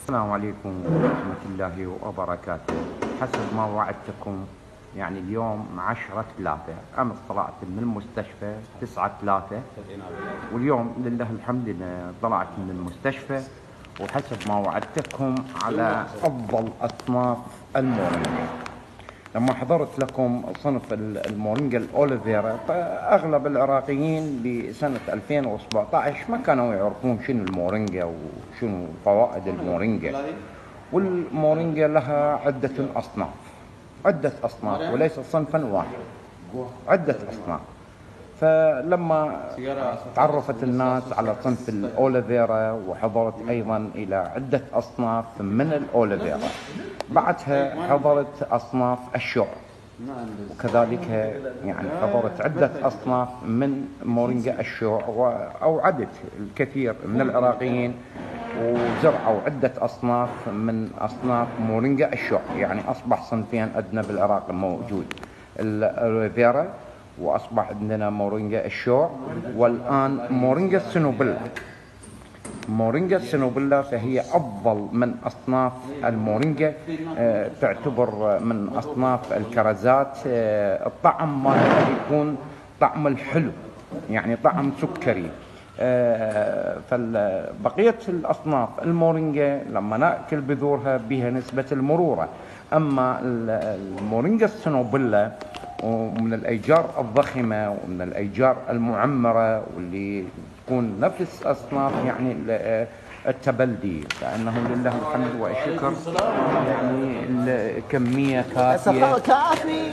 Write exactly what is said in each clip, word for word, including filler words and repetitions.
السلام عليكم ورحمة الله وبركاته. حسب ما وعدتكم يعني اليوم عشرة ثلاثة، أمس طلعت من المستشفى تسعة ثلاثة، واليوم لله الحمد طلعت من المستشفى، وحسب ما وعدتكم على أفضل أصناف المورينجا. لما حضرت لكم صنف المورينجا الأوليفيرا، فأغلب العراقيين بسنة ألفين وسبعة عشر ما كانوا يعرفون شنو المورينجا وشنو فوائد المورينجا. والمورينجا لها عدة أصناف، عدة أصناف وليس صنفا واحد، عدة أصناف. فلما تعرفت الناس على صنف الأوليفيرا وحضرت أيضا إلى عدة أصناف من الأوليفيرا، بعدها حضرت أصناف الشعر، وكذلك يعني حضرت عدة أصناف من مورينجا الشعر، وأوعدت الكثير من العراقيين وزرعوا عدة أصناف من أصناف مورينجا الشعر. يعني أصبح صنفين عندنا بالعراق موجود، الأوليفيرا وأصبح عندنا مورينجا الشوع، والآن مورينجا السنوبيلا. مورينجا السنوبيلا فهي أفضل من أصناف المورينجا، آه تعتبر من أصناف الكرزات. آه الطعم مالها يكون طعم الحلو، يعني طعم سكري. آه فبقية الأصناف المورينجا لما نأكل بذورها بها نسبة المرورة. أما المورينجا السنوبيلا ومن الأشجار الضخمة ومن الأشجار المعمرة، واللي تكون نفس أصناف يعني التبلدي، لأنه لله الحمد والشكر يعني الكمية كافية. كافي.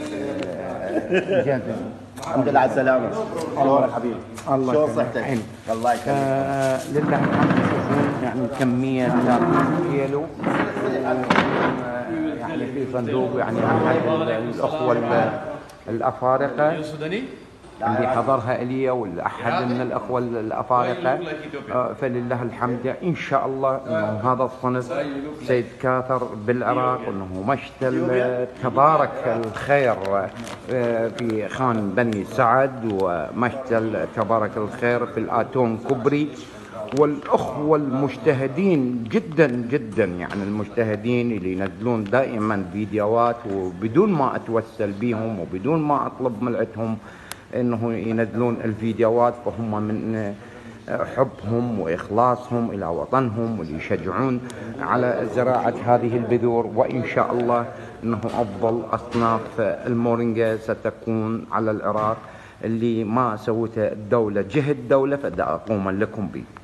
الحمد لله على السلامة. الله حبيبي. الله شو صحتك؟ الله يكرمك. آه لله الحمد، تشوفون يعني الكمية ثلاثين كيلو، يعني في صندوق يعني أحد الأخوة الأفارقة اللي حضرها إلي والأحد من الأخوة الأفارقة. فلله الحمد إن شاء الله أنه هذا الصنف سيتكاثر بالعراق، وأنه مشتل تبارك الخير في خان بني سعد، ومشتل تبارك الخير في الآتون كبري. والأخوة المجتهدين جدا جدا، يعني المجتهدين اللي ينزلون دائما فيديوهات وبدون ما أتوسل بهم وبدون ما أطلب ملعتهم انه ينزلون الفيديوهات، فهم من حبهم واخلاصهم الى وطنهم واللي يشجعون على زراعة هذه البذور. وان شاء الله انه افضل اصناف المورينجا ستكون على العراق، اللي ما سوته الدولة جهد دولة فدا اقوم لكم به.